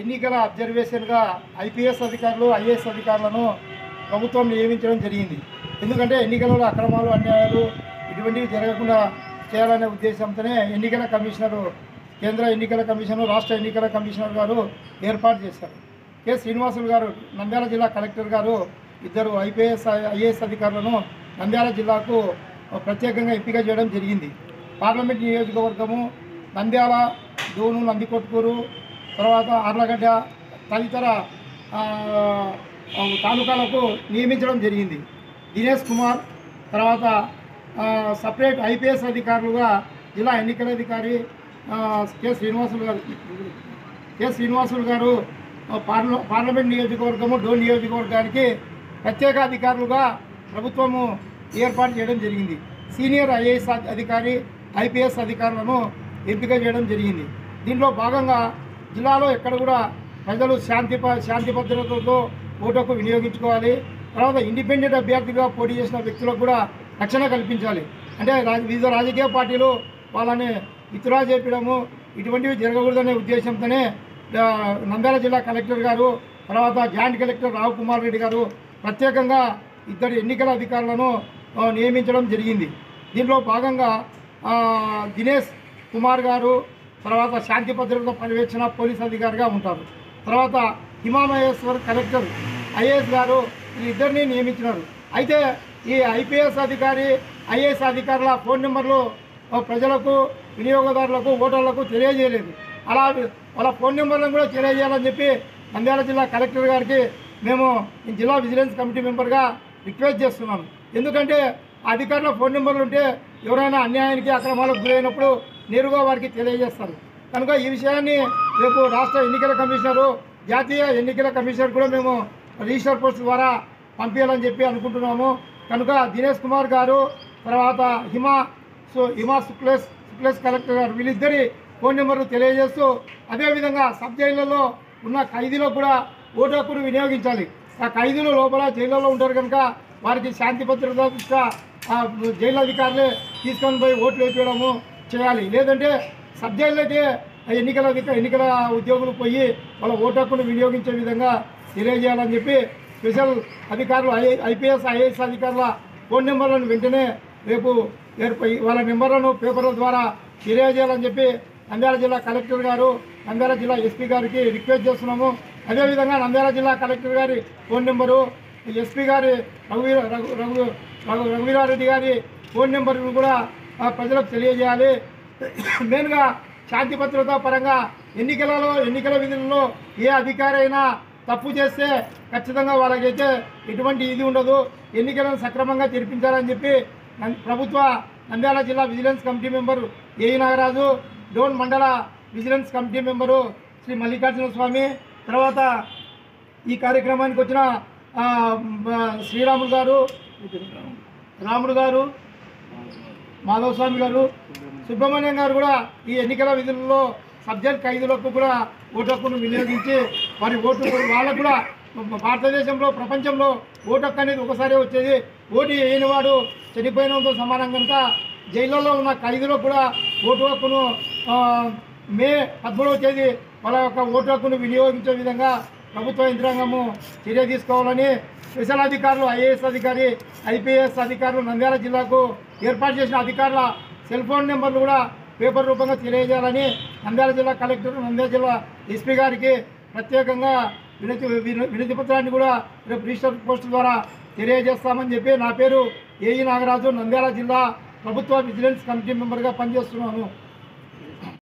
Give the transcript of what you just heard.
ఎన్నికల అబ్జర్వేషన్గా ఐపీఎస్ అధికారులు ఐఏఎస్ అధికారులను ప్రభుత్వం నియమించడం జరిగింది. ఎందుకంటే ఎన్నికలలో అక్రమాలు అన్యాయాలు ఇటువంటివి జరగకుండా చేయాలనే ఉద్దేశంతోనే ఎన్నికల కమిషనరు కేంద్ర ఎన్నికల కమిషనరు రాష్ట్ర ఎన్నికల కమిషనర్ గారు ఏర్పాటు చేశారు. కె శ్రీనివాసులు గారు నంద్యాల జిల్లా కలెక్టర్ గారు ఇద్దరు ఐఏఎస్ అధికారులను నంద్యాల జిల్లాకు ప్రత్యేకంగా ఎంపిక చేయడం జరిగింది. పార్లమెంట్ నియోజకవర్గము నంద్యాల, దోను, నందికొట్కూరు, తర్వాత ఆర్లగడ్డ తదితర తాలూకాలకు నియమించడం జరిగింది. దినేష్ కుమార్ తర్వాత సపరేట్ ఐపీఎస్ అధికారులుగా జిల్లా ఎన్నికల అధికారి కె శ్రీనివాసులు గారు పార్లమెంట్ నియోజకవర్గము డోన్ నియోజకవర్గానికి ప్రత్యేక అధికారులుగా ప్రభుత్వము ఏర్పాటు చేయడం జరిగింది. సీనియర్ ఐఏఎస్ అధికారి ఐపీఎస్ అధికారులను ఎంపిక చేయడం జరిగింది. దీనిలో భాగంగా జిల్లాలో ఎక్కడ కూడా ప్రజలు శాంతి భద్రతలతో ఓటుకు వినియోగించుకోవాలి. తర్వాత ఇండిపెండెంట్ అభ్యర్థిగా పోటీ చేసిన వ్యక్తులకు కూడా రక్షణ కల్పించాలి. అంటే వివిధ రాజకీయ పార్టీలు వాళ్ళని విత్డ్రా చేయడము ఇటువంటివి జరగకూడదనే ఉద్దేశంతోనే నంద్యాల జిల్లా కలెక్టర్ గారు తర్వాత జాయింట్ కలెక్టర్ రావు కుమార్ రెడ్డి గారు ప్రత్యేకంగా ఇద్దరు ఎన్నికల అధికారులను నియమించడం జరిగింది. దీంట్లో భాగంగా దినేష్ కుమార్ గారు తర్వాత శాంతి భద్రత పర్యవేక్షణ పోలీస్ అధికారిగా ఉంటారు. తర్వాత హిమామహేశ్వర్ కలెక్టర్ ఐఏఎస్ గారు వీళ్ళిద్దరినీ నియమించినారు. అయితే ఈ ఐపీఎస్ అధికారి ఐఏఎస్ అధికారుల ఫోన్ నెంబర్లు ప్రజలకు వినియోగదారులకు ఓటర్లకు తెలియజేయలేదు. అలా వాళ్ళ ఫోన్ నెంబర్లను కూడా తెలియజేయాలని చెప్పి నంద్యాల జిల్లా కలెక్టర్ గారికి మేము జిల్లా విజిలెన్స్ కమిటీ మెంబర్గా రిక్వెస్ట్ చేస్తున్నాను. ఎందుకంటే అధికారుల ఫోన్ నెంబర్లు ఉంటే ఎవరైనా అన్యాయానికి అక్రమాలకు గురైనప్పుడు నేరుగా వారికి తెలియజేస్తారు. కనుక ఈ విషయాన్ని రేపు రాష్ట్ర ఎన్నికల కమిషనరు జాతీయ ఎన్నికల కమిషనర్ కూడా మేము రిజిస్టర్ పోస్ట్ ద్వారా పంపించాలని చెప్పి అనుకుంటున్నాము. కనుక దినేష్ కుమార్ గారు తర్వాత హిమా శుక్లేష్ కలెక్టర్ గారు వీళ్ళిద్దరి ఫోన్ నెంబర్లు తెలియజేస్తూ అదేవిధంగా సబ్ జైళ్లలో ఉన్న ఖైదీలకు కూడా ఓటు హక్కును వినియోగించాలి. ఆ ఖైదీలు లోపల జైళ్ళలో ఉంటారు కనుక వారికి శాంతి భద్రత దృష్ట్యా జైలు అధికారులే తీసుకొని పోయి ఓట్లు వేయడము చేయాలి. లేదంటే సబ్ జైళ్ళకే ఎన్నికల ఉద్యోగులు పోయి వాళ్ళ ఓటు హక్కును వినియోగించే విధంగా తెలియజేయాలని చెప్పి స్పెషల్ అధికారులు ఐపీఎస్ ఐఏఎస్ అధికారుల ఫోన్ నెంబర్లను వెంటనే రేపు వాళ్ళ నెంబర్లను పేపర్ల ద్వారా తెలియజేయాలని చెప్పి నంద్యాల జిల్లా కలెక్టర్ గారు నంద్యాల జిల్లా ఎస్పీ గారికి రిక్వెస్ట్ చేస్తున్నాము. అదేవిధంగా నంద్యాల జిల్లా కలెక్టర్ గారి ఫోన్ నెంబరు ఎస్పీ గారి రఘువీరారెడ్డి గారి ఫోన్ నెంబర్ను కూడా ప్రజలకు తెలియజేయాలి. మెయిన్గా శాంతి భద్రతా పరంగా ఎన్నికల విధులలో ఏ అధికారి అయినా తప్పు చేస్తే ఖచ్చితంగా వాళ్ళకైతే ఎటువంటి ఇది ఉండదు. ఎన్నికలను సక్రమంగా జరిపించాలని చెప్పి ప్రభుత్వ నంద్యాల జిల్లా vigilance committee member AE Nagaraju, Dhone mandal vigilance committee member Shri Mallikarjuna Swamy, తర్వాత ఈ కార్యక్రమానికి వచ్చిన శ్రీరాములు గారు, రాముడు గారు, మాధవ స్వామి గారు, సుబ్రహ్మణ్యం గారు కూడా ఈ ఎన్నికల విధులలో సబ్జెక్ట్ ఖైదీలకు కూడా ఓటు హక్కును వినియోగించి వారి ఓటు వాళ్ళకు కూడా భారతదేశంలో ప్రపంచంలో ఓటు హక్కు అనేది ఒకసారి వచ్చేది. ఓటు వేయని వాడు చనిపోయినంతో సమానం కనుక జైళ్ళలో ఉన్న ఖైదీలకు కూడా ఓటు హక్కును మే 13వ తేదీ వాళ్ళ యొక్క ఓటు హక్కును వినియోగించే విధంగా ప్రభుత్వ యంత్రాంగము చర్య తీసుకోవాలని స్పెషల్ అధికారులు ఐఏఎస్ అధికారి ఐపీఎస్ అధికారులు నంద్యాల జిల్లాకు ఏర్పాటు చేసిన అధికారుల సెల్ ఫోన్ నెంబర్లు కూడా పేపర్ రూపంగా తెలియజేయాలని నంద్యాల జిల్లా కలెక్టర్ నంద్యాల జిల్లా ఎస్పీ గారికి ప్రత్యేకంగా వినతి పత్రాన్ని కూడా రేపు రిజిస్టర్ పోస్ట్ ద్వారా తెలియజేస్తామని చెప్పి నా పేరు ఏఈ నాగరాజు, నంద్యాల జిల్లా ప్రభుత్వ విజిలెన్స్ కమిటీ మెంబర్గా పనిచేస్తున్నాను.